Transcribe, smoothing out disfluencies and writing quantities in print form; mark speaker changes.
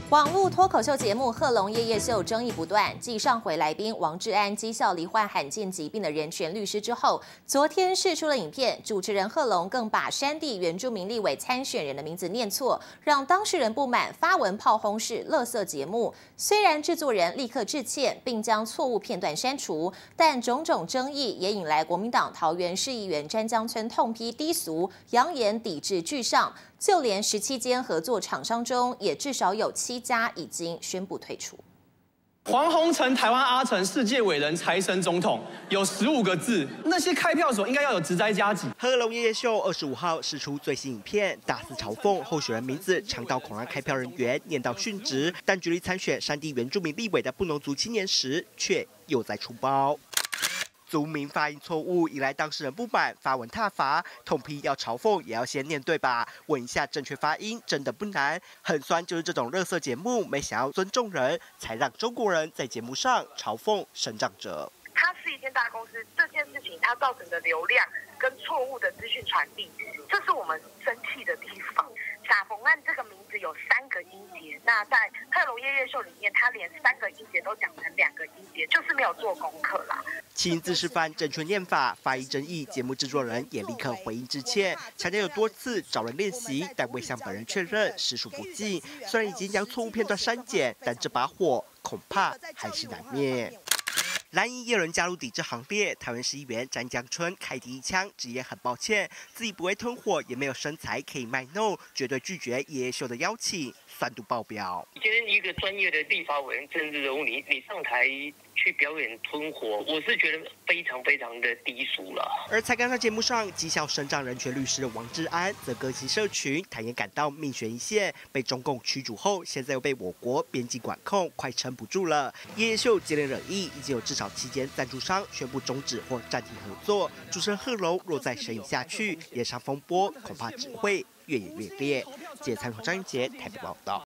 Speaker 1: 网络脱口秀节目《贺龙夜夜秀》争议不断，继上回来宾王志安讥笑罹患罕见疾病的人权律师之后，昨天释出了影片，主持人贺龙更把山地原住民立委参选人的名字念错，让当事人不满，发文炮轰是垃圾节目。虽然制作人立刻致歉，并将错误片段删除，但种种争议也引来国民党桃园市议员詹江村痛批低俗，扬言抵制拒上。就连17间合作厂商中，也至少有7家已经宣布退出。
Speaker 2: 黄宏成、台湾阿成、世界伟人、财神总统，有15个字，那些开票所应该要有职灾加急。
Speaker 3: 贺龙夜夜秀25号释出最新影片，大肆嘲讽候选人名字长到恐让开票人员念到殉职，但举例参选山地原住民立委的布农族青年时，却又在出包。族名发音错误，引来当事人不满，发文挞伐，痛批要嘲讽也要先念对吧？问一下正确发音真的不难，很酸就是这种垃圾节目，没想要尊重人，才让中国人在节目上嘲讽生长者。
Speaker 4: 它是一间大公司，这件事情它造成的流量跟错误的资讯传递，这是我们生气的地方。撒冯案这个名字有3个音节，那在贺龙夜夜秀里面，他连3个音节都讲成2个音节，就是没有做功课啦。
Speaker 3: 亲自示范正确念法，发音争议，节目制作人也立刻回应致歉，强调有多次找人练习，但未向本人确认，实属不敬。虽然已经将错误片段删减，但这把火恐怕还是难灭。蓝营也有人加入抵制行列，台湾市议员詹江春开第一枪，直言很抱歉，自己不会吞火，也没有身材可以卖弄，绝对拒绝夜夜秀的邀请，酸度爆表。
Speaker 5: 今天一个专业的立法委员、政治人物，你上台去表演吞火，我是觉得非常非常的低俗了。
Speaker 3: 而才刚在节目上讥笑身障人权律师的王志安，则更新社群，坦言感到命悬一线，被中共驱逐后，现在又被我国边境管控，快撑不住了。夜夜秀接连惹议，已经有至少7间赞助商宣布终止或暂停合作。主持人贺龙若再神隐下去，演上风波恐怕只会越演越烈。记者参考张云杰台北报道。